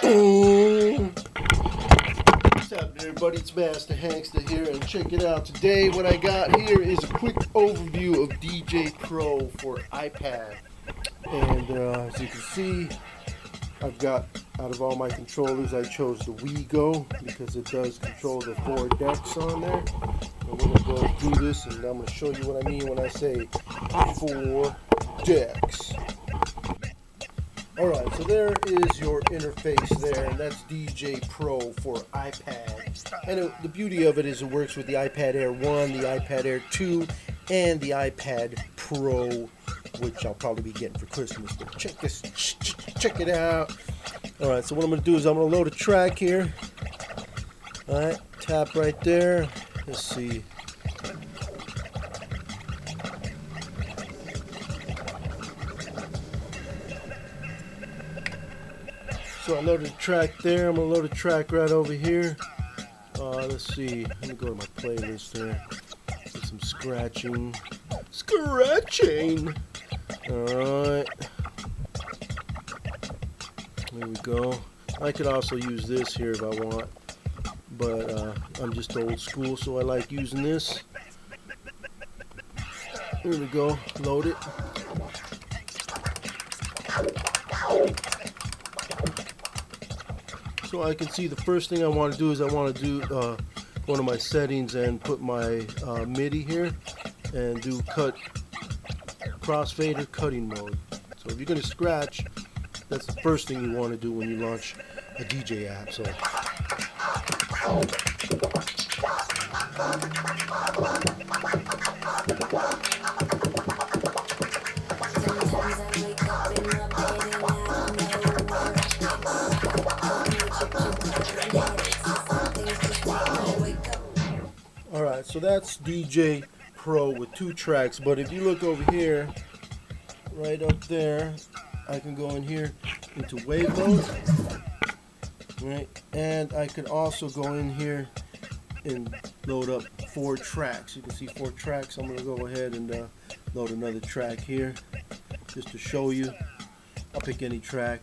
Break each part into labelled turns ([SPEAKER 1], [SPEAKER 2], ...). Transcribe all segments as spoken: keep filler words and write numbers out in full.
[SPEAKER 1] What's happening, everybody? It's Masta Hanksta here, and check it out. Today, what I got here is a quick overview of D J Pro for iPad. And uh, as you can see, I've got, out of all my controllers, I chose the Wii Go because it does control the four decks on there. And we're going to go through this, and I'm going to show you what I mean when I say four decks. Alright, so there is your interface there, and that's D J Pro for iPad. And it, the beauty of it is it works with the iPad Air one, the iPad Air two, and the iPad Pro, which I'll probably be getting for Christmas. But check this, check it out. Alright, so what I'm going to do is I'm going to load a track here. Alright, tap right there. Let's see. So I loaded a track there. I'm going to load a track right over here. Uh, let's see. Let me go to my playlist there. Get some scratching. Scratching! Alright. There we go. I could also use this here if I want. But uh, I'm just old school, so I like using this. Here we go. Load it. So I can see the first thing I want to do is I want to do uh, go to my settings and put my uh, MIDI here and do cut crossfader cutting mode. So if you're going to scratch, that's the first thing you want to do when you launch a D J app. So Alright, so that's D J Pro with two tracks, but if you look over here, right up there, I can go in here into wave mode, right, and I could also go in here and load up four tracks. You can see four tracks. I'm going to go ahead and uh, load another track here, just to show you. I'll pick any track.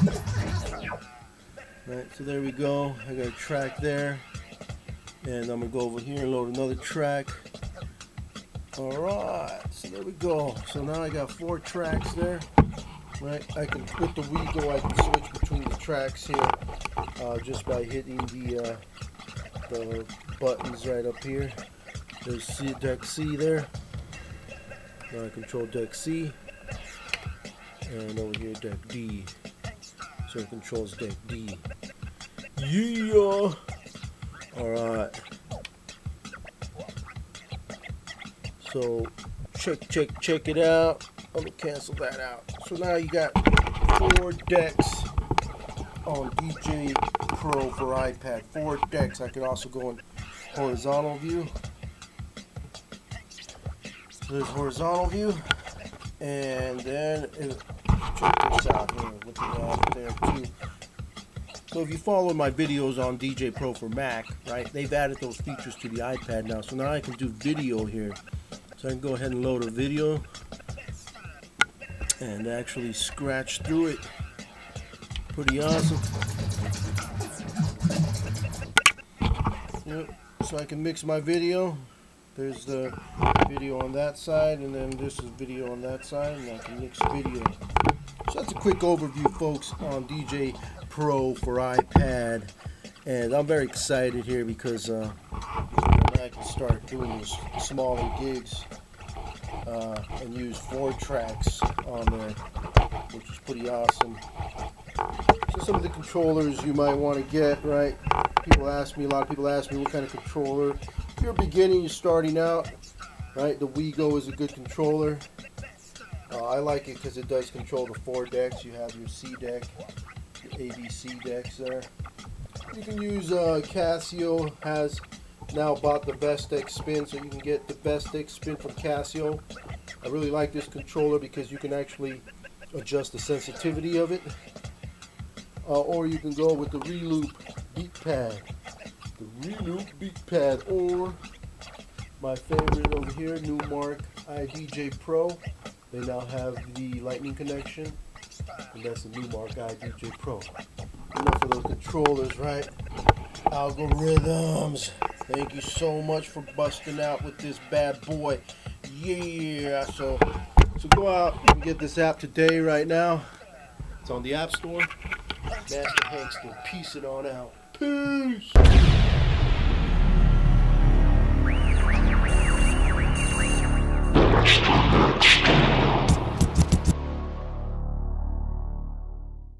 [SPEAKER 1] Right, so there we go. I got a track there. And I'm going to go over here and load another track. Alright, so there we go. So now I got four tracks there. Right, I can, with the Wii Go, I can switch between the tracks here uh, just by hitting the, uh, the buttons right up here. There's C, deck C there. Now I control deck C. And over here, deck D. So it controls deck D. Yeah! Alright. So check check check it out. I'm gonna cancel that out. So now you got four decks on D J Pro for iPad. Four decks. I could also go in horizontal view. So there's horizontal view. And then it, check this out here. Look at that there too. So if you follow my videos on D J Pro for Mac, right, they've added those features to the iPad now. So now I can do video here. So I can go ahead and load a video and actually scratch through it. Pretty awesome. Yep. So I can mix my video. There's the video on that side, and then this is video on that side, and I can mix video. So that's a quick overview, folks, on D J Pro for iPad, and I'm very excited here because uh, I can start doing those smaller gigs uh, and use four tracks on there, which is pretty awesome. So some of the controllers you might want to get, right? People ask me, a lot of people ask me what kind of controller. If you're beginning, you're starting out, right? The Wii Go is a good controller. Uh, I like it because it does control the four decks. You have your C deck, your A B C decks there. You can use uh, Casio has now bought the Best Deck Spin, so you can get the Best Deck Spin from Casio. I really like this controller because you can actually adjust the sensitivity of it. Uh, or you can go with the Reloop Beat Pad. The Reloop Beat Pad, or my favorite over here, Numark iDJ Pro. They now have the lightning connection, and that's the Numark iDJ Pro. Enough of those controllers, right? Algorithms. Thank you so much for busting out with this bad boy. Yeah. So, so go out and get this app today, right now. It's on the App Store. Masta Hanksta. Peace it on out. Peace.